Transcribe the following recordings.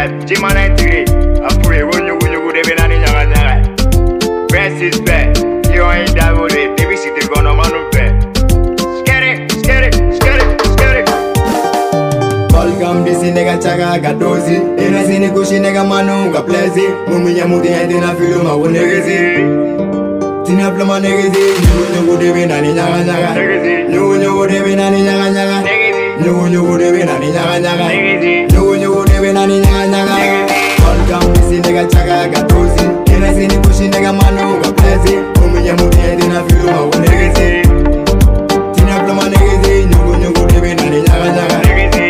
Jimana Tigre, Apure, when you would have been any young. Best is bad. You ain't that would it. Baby, sit there gonna man of bed. Scary. Welcome this nigga chaga gadozi. Ina sini kushi nigga manu ga plezi. Mumi ya mudi ya tina filu ma wunegezi. Tina plama negezi. Nyugu debi nani nyaga nyaga. Nyugu debi nani nyaga nyaga. Nyugu debi nani nyaga nyaga. Nyugu debi nani nyaga nyaga. Welcome this nigga chaga gadozi. Ina sini kushi nigga manu ga plezi. Mumi ya mudi ya tina filu ma wunegezi. Tina plama negezi. Nyugu debi nani nyaga nyaga.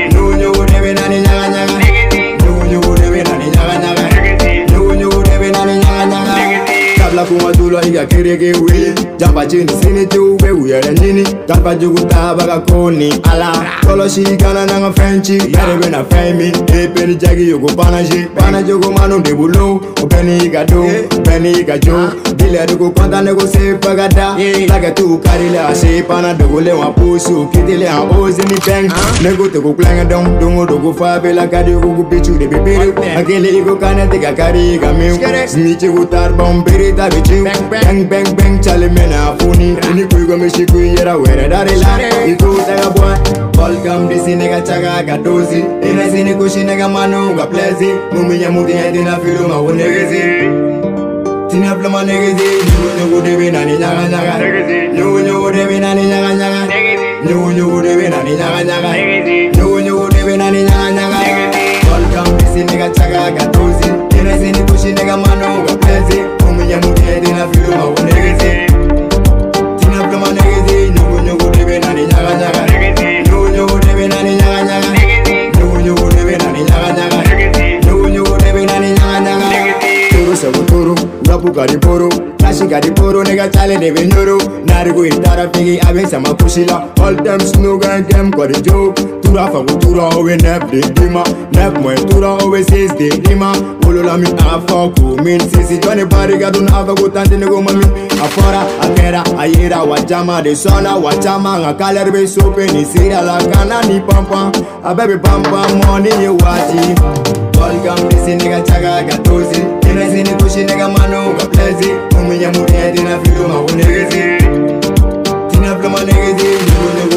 Kuma tulo iga kereke wili Jamba chini sini chuwe uyere nini Kalpa juguta baga koni ala Kolo shikana nanga fenchi Yere na femi Epeni jagi yugo panashi Pana jugo manu debulo Openi iga do Openi iga jo Dile dugo kwanta nego sepa gada Lage tu karile ashe Pana dogo le wapusu Kitile ha ozi ni peng Nego teko klenga dong Dungo dogo fabela Kadi yugo bichu de beberu Akele igo kane tega kari iga miu Smichi gutar bombiri tabi Bang bang bang chale mena funi Ini kuigo mishiku yera wera darila Iku taga boy Welcome disi nega chaga gadozi Ina sini kushi nega manu ga plezi Mumi ya muti ya tina filu ma wunegezi Tina plama negezi Nyugu debi nani nyaga nyaga Nyugu debi nani nyaga nyaga Nyugu debi nani nyaga nyaga Nyugu debi nani nyaga nyaga Welcome disi nega chaga gadozi Ina sini kushi nega manu ga plezi Mumi ya muti ya tina filu ma wunegezi Tina plama negezi Nyugu debi nani nyaga nyaga Nyugu debi nani nyaga nyaga Nyugu debi nani nyaga nyaga Nyugu debi nani nyaga nyaga Turu sabu turu Rapu gari poro Kashi gari poro Nega chale debe nyoro Narigo itara figi Abe sama kushila All them snooga and them kore joke Tura fagu tura owe nep de dima Nep mwe tura owe sis de dima Olola mi afaku Min sisi Johnny bari gadun afaku Tante nego mami Afora, akera, ayera Wachama de sona Wachama nga kaler be sope Ni sira la kana ni pampa Abebe pampa Money ye wati Welcome disi nigga chaga gatozi Ina sini kushi nigga manu ga plezi Mumi ya muri ya tina filu ma wunegezi Tina plama negezi